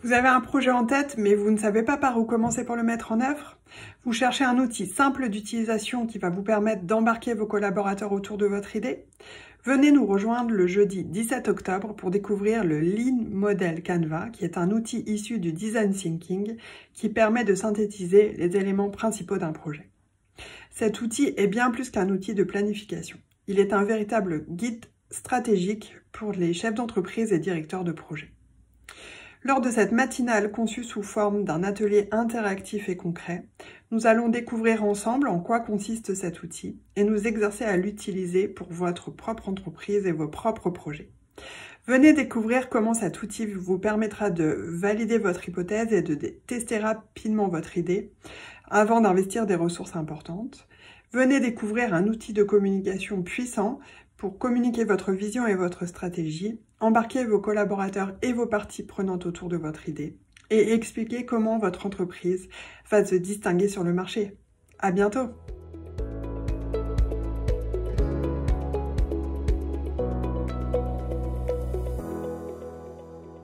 Vous avez un projet en tête, mais vous ne savez pas par où commencer pour le mettre en œuvre? Vous cherchez un outil simple d'utilisation qui va vous permettre d'embarquer vos collaborateurs autour de votre idée? Venez nous rejoindre le jeudi 17 octobre pour découvrir le Lean Model Canva, qui est un outil issu du Design Thinking qui permet de synthétiser les éléments principaux d'un projet. Cet outil est bien plus qu'un outil de planification. Il est un véritable guide stratégique pour les chefs d'entreprise et directeurs de projet. Lors de cette matinale conçue sous forme d'un atelier interactif et concret, nous allons découvrir ensemble en quoi consiste cet outil et nous exercer à l'utiliser pour votre propre entreprise et vos propres projets. Venez découvrir comment cet outil vous permettra de valider votre hypothèse et de tester rapidement votre idée avant d'investir des ressources importantes. Venez découvrir un outil de communication puissant pour communiquer votre vision et votre stratégie, embarquer vos collaborateurs et vos parties prenantes autour de votre idée et expliquer comment votre entreprise va se distinguer sur le marché. À bientôt!